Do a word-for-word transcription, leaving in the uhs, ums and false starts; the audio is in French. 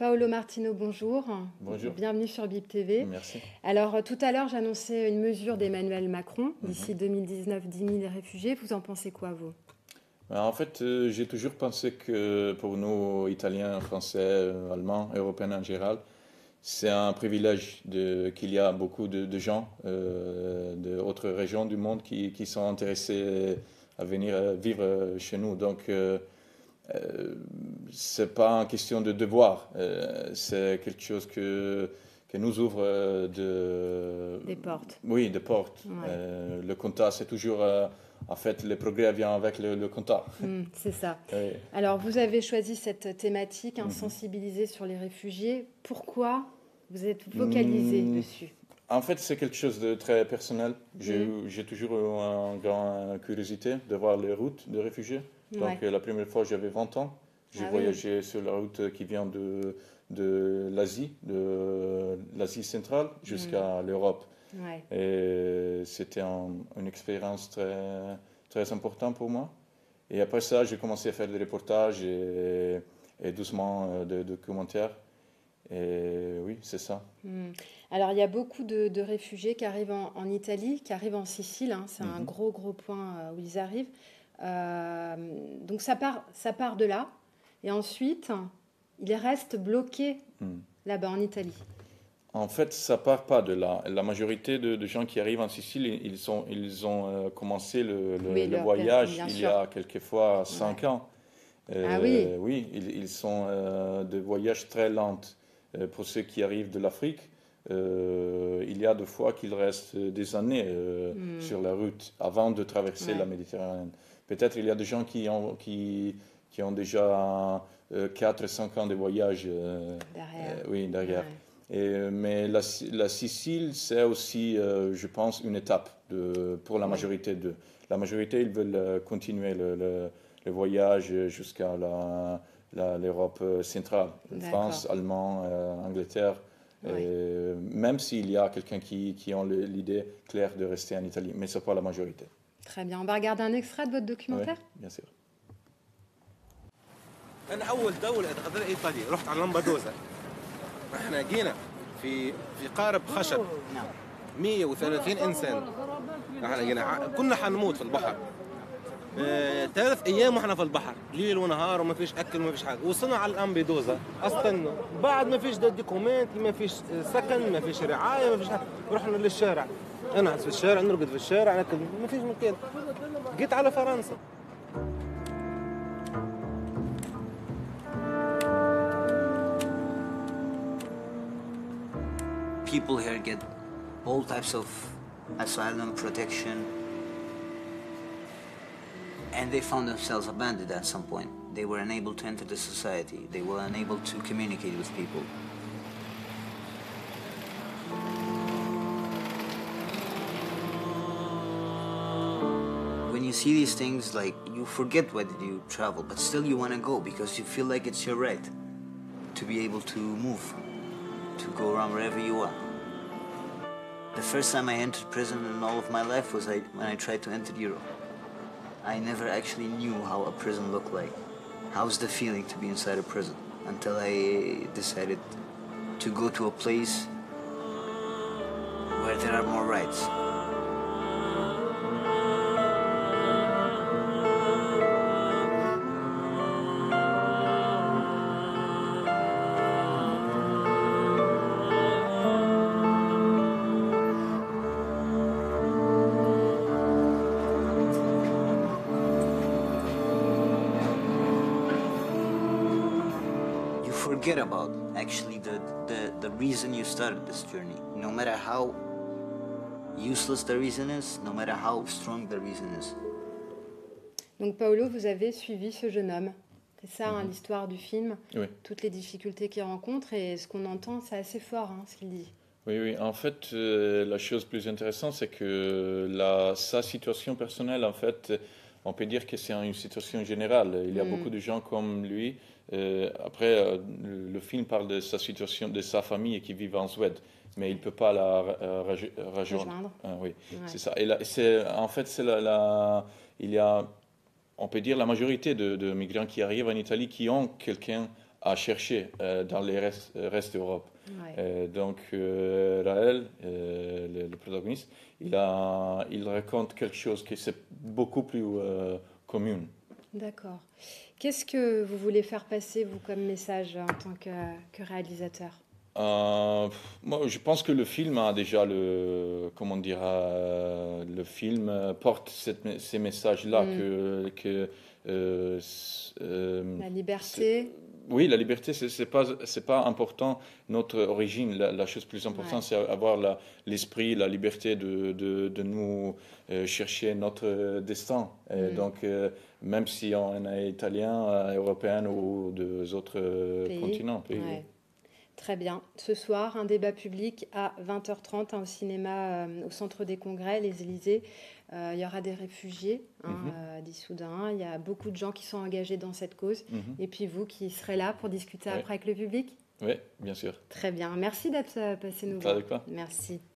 Paolo Martino, bonjour. Bonjour. Bienvenue sur B I P T V. Merci. Alors, tout à l'heure, j'annonçais une mesure d'Emmanuel Macron. D'ici Mm-hmm. deux mille dix-neuf, dix mille réfugiés. Vous en pensez quoi, vous? En fait, euh, j'ai toujours pensé que pour nous, Italiens, Français, euh, Allemands, Européens en général, c'est un privilège de, qu'il y a beaucoup de, de gens euh, d'autres régions du monde qui, qui sont intéressés à venir euh, vivre chez nous. Donc, euh, euh, c'est pas une question de devoir, euh, c'est quelque chose que, que nous ouvre euh, de... Des portes. Oui, des portes. Ouais. Euh, le compta, c'est toujours... Euh, en fait, le progrès vient avec le, le compta. Mmh, c'est ça. Oui. Alors, vous avez choisi cette thématique, hein, Mm-hmm. sensibiliser sur les réfugiés. Pourquoi vous êtes focalisé Mmh. dessus? En fait, c'est quelque chose de très personnel. J'ai Mmh. j'ai toujours eu une grande curiosité de voir les routes de réfugiés. Donc, Ouais. la première fois, j'avais vingt ans. J'ai Ah voyagé sur la route qui vient de, de l'Asie, de l'Asie centrale jusqu'à l'Europe. Ouais. Et c'était un- une expérience très, très importante pour moi. Et après ça, j'ai commencé à faire des reportages et, et doucement euh, des documentaires. Et oui, c'est ça. Mmh. Alors, il y a beaucoup de, de réfugiés qui arrivent en, en Italie, qui arrivent en Sicile. Hein, c'est un Mhm. gros, gros point euh, où ils arrivent. Euh, donc, ça part, ça part de là. Et ensuite, ils restent bloqués Mm. là-bas en Italie. En fait, ça part pas de là. La majorité de, de gens qui arrivent en Sicile, ils, ils sont, ils ont euh, commencé le, le- Oui, le leur voyage père, bien il y sûr. a quelquefois cinq ans. Ah oui. Euh, oui, ils, ils sont euh, de voyages très lents. Euh, pour ceux qui arrivent de l'Afrique, euh, il y a des fois qu'ils restent des années euh, Mm. sur la route avant de traverser Ouais. la Méditerranée. Peut-être il y a des gens qui ont, qui, qui ont déjà euh, quatre cinq ans de voyage euh, Derrière. euh, oui, derrière. Ouais. Et, mais la, la Sicile, c'est aussi, euh, je pense, une étape de, pour la Oui. majorité d'eux. La majorité, ils veulent euh, continuer le, le, le voyage jusqu'à la, la- l'Europe centrale, D'accord. France, Allemagne, euh, Angleterre. Ouais. Et même s'il y a quelqu'un qui, qui a le- l'idée claire de rester en Italie, mais ce n'est pas la majorité. Très bien. On va regarder un extrait de votre Oui, documentaire. bien sûr. انا اول دوله اتغذى ايطاليا رحت على لامبادوزا. احنا جينا في في قارب خشب مية وثلاثين انسان. احنا جينا ع- كنا حنموت في البحر. آه، ثلاث ايام واحنا في البحر ليل ونهار وما فيش اكل وما فيش حاجه. وصلنا على لامبيدوزا استنى بعد ما فيش ده دوكومنت ما فيش سكن ما فيش رعايه ما فيش حاجه. رحنا للشارع انا قاعد في الشارع نرقد في الشارع ناكل ما فيش مكان. جيت على فرنسا. People here get all types of asylum protection, and they found themselves abandoned at some point. They were unable to enter the society. They were unable to communicate with people. When you see these things, like, you forget why did you travel, but still you want to go because you feel like it's your right to be able to move, to go around wherever you are. The first time I entered prison in all of my life was I, when I tried to enter Europe. I never actually knew how a prison looked like. How's the feeling to be inside a prison? Until I decided to go to a place where there are more rights. You forget about actually the, the, the reason you started this journey. No matter how useless the reason is, no matter how strong the reason is. Donc, Paolo, vous avez suivi ce jeune homme. C'est ça, hein, Mhm. l'histoire du film. Oui. Toutes les difficultés qu'il rencontre. Et ce qu'on entend, c'est assez fort, hein, ce qu'il dit. Oui, oui. En fait, euh, la chose plus intéressante, c'est que la, sa situation personnelle, en fait, on peut dire que c'est une situation générale. Il y a Mm. beaucoup de gens comme lui. Euh, après, euh, le, le film parle de sa situation, de sa famille qui vit en Suède, mais il ne peut pas la euh, raj- rejoindre. Rejoindre. Ah, oui, Ouais. c'est ça. Et là, c'est, en fait, c'est la, la- il y a, on peut dire, la majorité de, de migrants qui arrivent en Italie qui ont quelqu'un à chercher euh, dans les restes, restes d'Europe. Ouais. Euh, donc, euh, Raël, euh, le, le protagoniste, il, a, il raconte quelque chose qui est beaucoup plus euh, commun. D'accord. Qu'est-ce que vous voulez faire passer, vous, comme message en tant que, que réalisateur? Euh, moi, je pense que le film a déjà le, comment dire, euh, le film porte cette- ces messages-là Mm. que, que euh, c- euh, La c'est- liberté. oui, la liberté, c'est c'est pas, c'est pas important, notre origine. La, la chose plus importante, Ouais. c'est avoir la- l'esprit, la liberté de, de, de nous euh, chercher notre destin. Et Mm. donc, euh, même si on est italien, euh, européen ou des autres euh, Pays. continents, pays. Ouais. Très bien. Ce soir, un débat public à vingt heures trente hein, au cinéma, euh, au Centre des Congrès, les Élysées. Euh, il y aura des réfugiés hein, Mhm. euh, d'Issoudun. Il y a beaucoup de gens qui sont engagés dans cette cause. Mhm. Et puis vous qui serez là pour discuter Ouais. après avec le public. Oui, bien sûr. Très bien. Merci d'être euh, passé nous Pas voir. avec quoi. Merci.